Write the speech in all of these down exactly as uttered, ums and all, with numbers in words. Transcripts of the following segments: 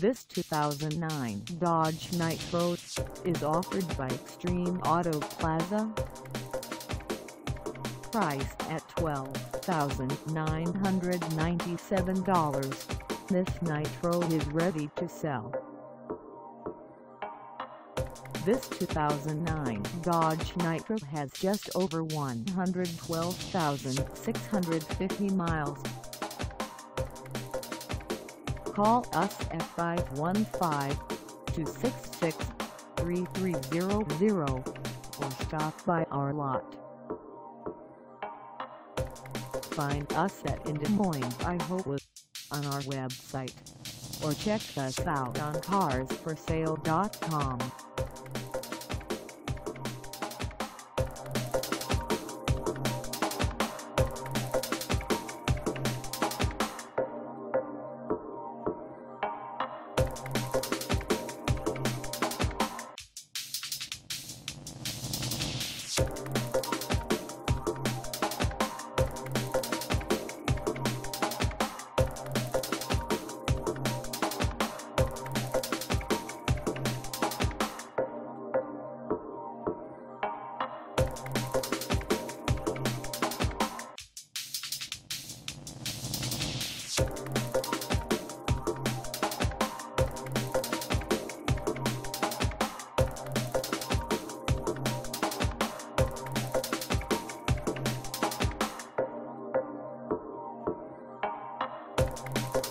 This two thousand nine Dodge Nitro is offered by Extreme Auto Plaza. Priced at twelve thousand nine hundred ninety-seven dollars, this Nitro is ready to sell. This two thousand nine Dodge Nitro has just over one hundred twelve thousand six hundred fifty miles. Call us at five one five, two six six, three three zero zero or stop by our lot. Find us at in Des Moines, Iowa on our website, or check us out on cars for sale dot com.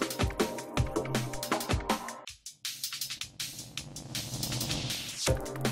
You